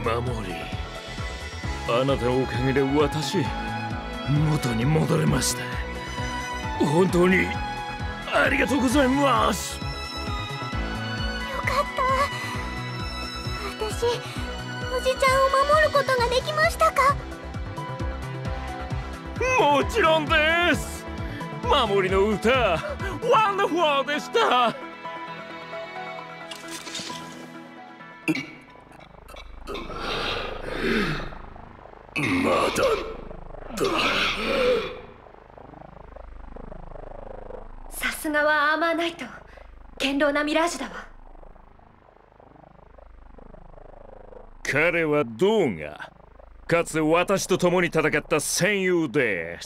守り、あなたのおかげで私、元に戻れました。本当にありがとうございます。 よかった。私、おじちゃんを守ることができましたか？ もちろんです。守りの歌、ワンダフォーでした。まだだ。 さすがはアーマーナイト。堅牢なミラージュだわ。 彼はドーガ、かつて私と共に戦った戦友です。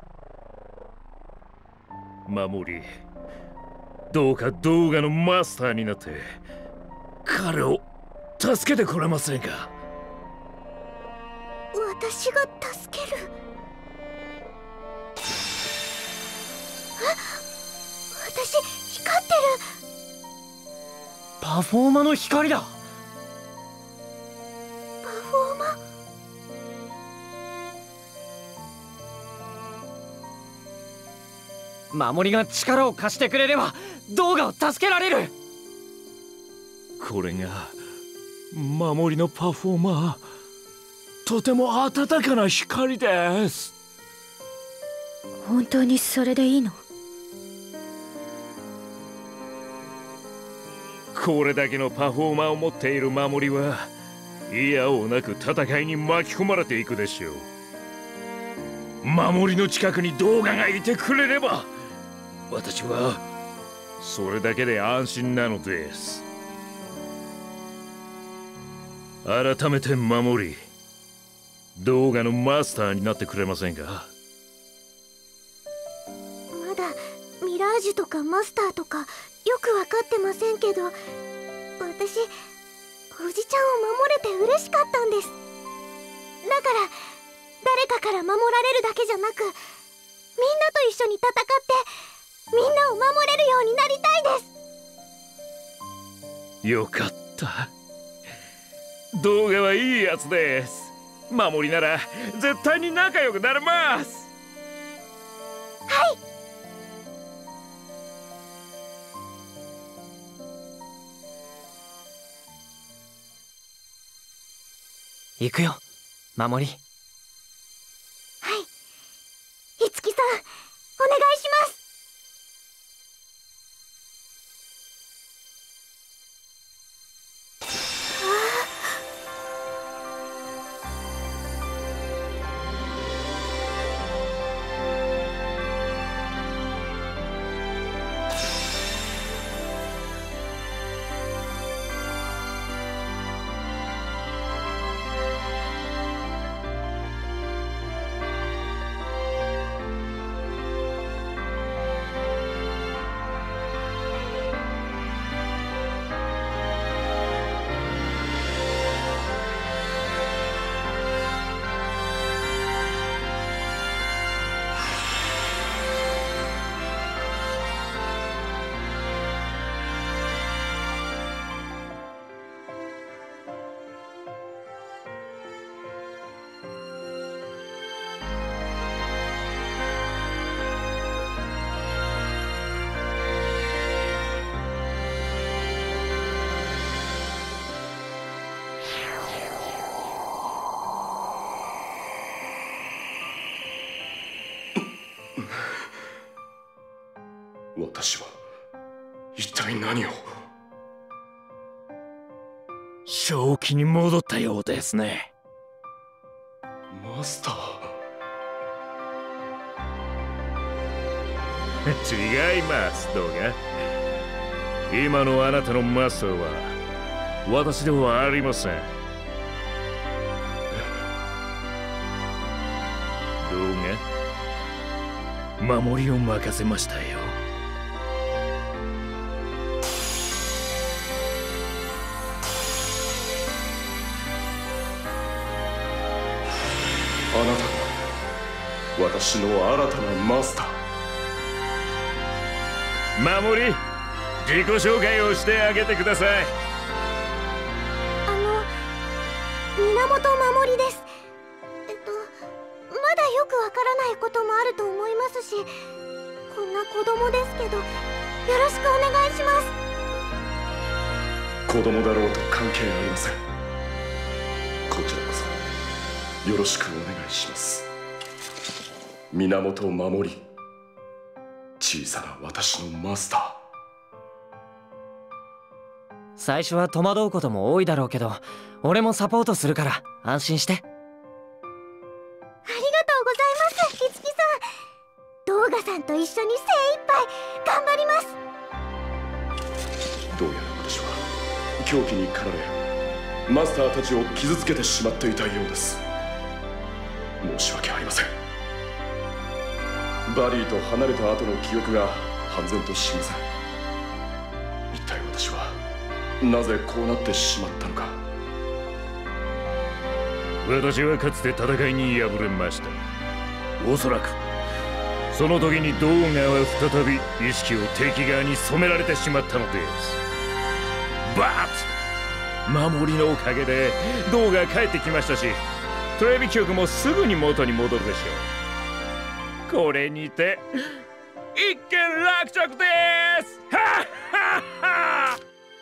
守り、どうかドーガのマスターになって彼を助けてくれませんか？ 私が助ける？私、光ってる。 パフォーマの光だ。 パフォーマ？ 守りが力を貸してくれれば動画を助けられる。 これが守りのパフォーマー、とても温かな光です。 本当にそれでいいの？ これだけのパフォーマーを持っている守りは嫌をなく戦いに巻き込まれていくでしょう。守りの近くに動画がいてくれれば私はそれだけで安心なのです。改めて守り、動画のマスターになってくれませんか？ まだミラージュとかマスターとかよく分かってませんけど、私おじちゃんを守れて嬉しかったんです。だから誰かから守られるだけじゃなく、みんなと一緒に戦ってみんなを守れるようになりたいです。 よかった。動画はいいやつです。守りなら絶対に仲良くなれます。 はい。 行くよ、守り。 はい。いつきさん、お願いします。 私は一体何を。 正気に戻ったようですね。 マスター。違います、動画。今のあなたのマスターは私ではありません。動画、守りを任せましたよ。 あなたが私の新たなマスター。守り、自己紹介をしてあげてください。 源守です。まだよくわからないこともあると思いますし、こんな子供ですけどよろしくお願いします。 子供だろうと関係ありません。こちらこそよろしくお願いします。源守、小さな私のマスター。 最初は戸惑うことも多いだろうけど、俺もサポートするから安心して。 ありがとうございます、樹さん。ドーガさんと一緒に精一杯頑張ります。 どうやら私は狂気に駆られマスターたちを傷つけてしまっていたようです。申し訳ありません。バリーと離れた後の記憶が半然としません。一体私はなぜこうなってしまったのか。 私はかつて戦いに敗れました。おそらくその時にドーガは再び意識を敵側に染められてしまったのです。バット守りのおかげでドーガは帰ってきましたし、テレビ局もすぐに元に戻るでしょう。これにて一件落着です。はっはっは。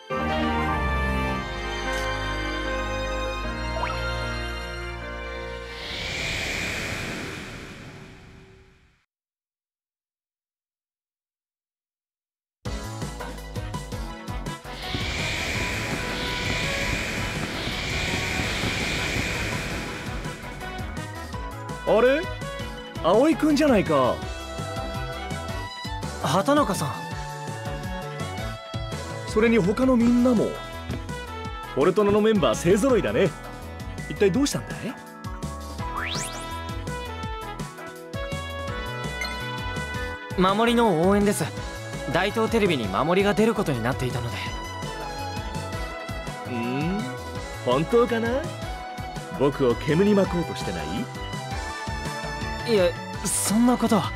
あれ、葵くんじゃないか。 畑中さん。 それに他のみんなもフォルトナのメンバー勢ぞろいだね。一体どうしたんだい？ 守りの応援です。大東テレビに守りが出ることになっていたので。 本当かな？僕を煙に巻こうとしてない？ いえ、そんなことは。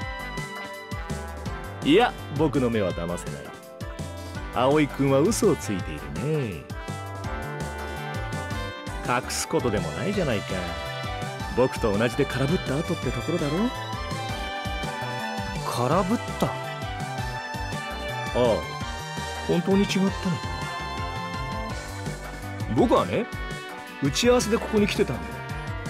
いや、僕の目は騙せない。葵くんは嘘をついているね。隠すことでもないじゃないか。僕と同じで空振った後ってところだろ。 空振った？ああ、本当に違ったのか。僕はね、打ち合わせでここに来てたんだよ。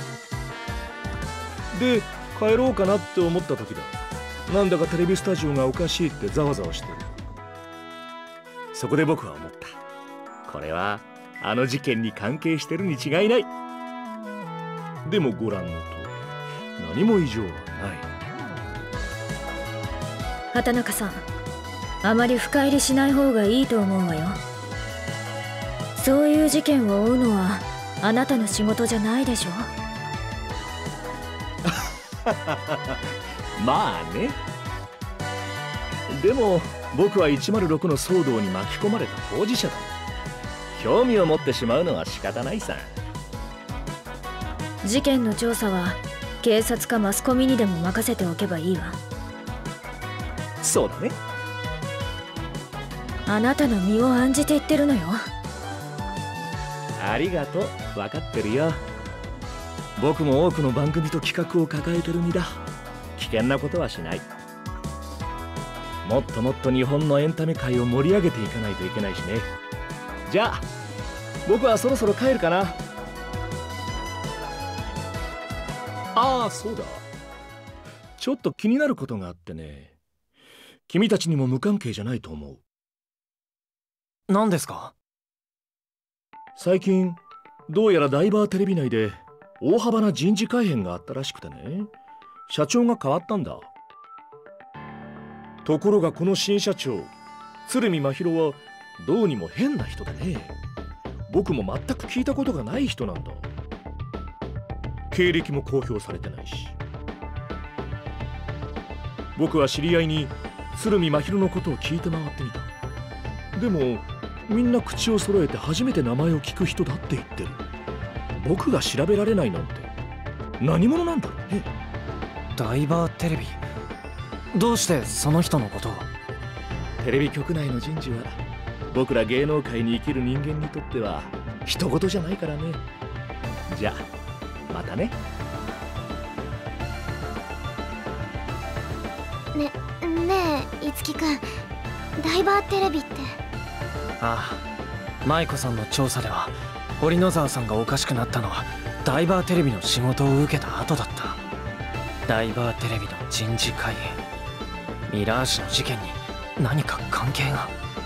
で、帰ろうかなって思った時だ。なんだかテレビスタジオがおかしいってざわざわしてる。そこで僕は思った。これはあの事件に関係してるに違いない。でもご覧の通り、何も異常はない。 畑中さん、あまり深入りしない方がいいと思うわよ。そういう事件を追うのはあなたの仕事じゃないでしょ。 まあね。でも僕は106の騒動に巻き込まれた当事者だ。興味を持ってしまうのは仕方ないさ。 事件の調査は警察かマスコミにでも任せておけばいいわ。 そうだね。 あなたの身を案じて言ってるのよ。 ありがとう、分かってるよ。僕も多くの番組と企画を抱えてる身だ。危険なことはしない。もっともっと日本のエンタメ界を盛り上げていかないといけないしね。じゃあ僕はそろそろ帰るかな。ああ、そうだ。ちょっと気になることがあってね。君たちにも無関係じゃないと思う。 何ですか？ 最近どうやらダイバーテレビ内で大幅な人事改変があったらしくてね。社長が変わったんだ。ところがこの新社長鶴見真宙はどうにも変な人でね。僕も全く聞いたことがない人なんだ。経歴も公表されてないし。僕は知り合いに鶴見真宙のことを聞いて回ってみた。でもみんな口を揃えて初めて名前を聞く人だって言ってる。僕が調べられないなんて何者なんだろうね。 ダイバーテレビ、どうしてその人のことを？ テレビ局内の人事は僕ら芸能界に生きる人間にとっては人事じゃないからね。 じゃあまたね。 ねえいつきくん、ダイバーテレビって。 ああ、舞子さんの調査では堀野沢さんがおかしくなったのはダイバーテレビの仕事を受けた後だった。ダイバーテレビの人事会議、ミラージュの事件に何か関係が。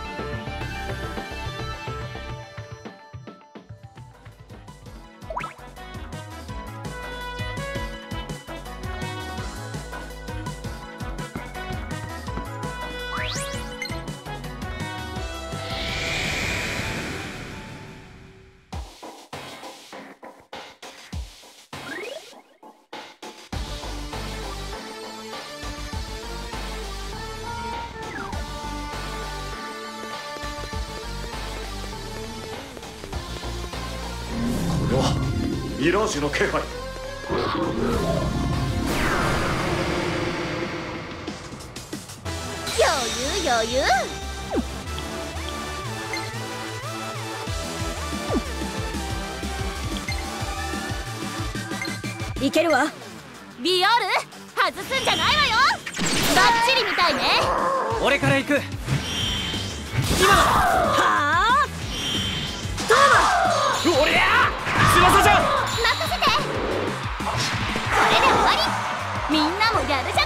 ミラージュの気配。 余裕。 いけるわ。 BR 外すんじゃないわよ。バッチリみたいね。 俺から行く。 はあ、 おりゃ翼じゃん。 任せて。これで終わり。みんなもやるじゃ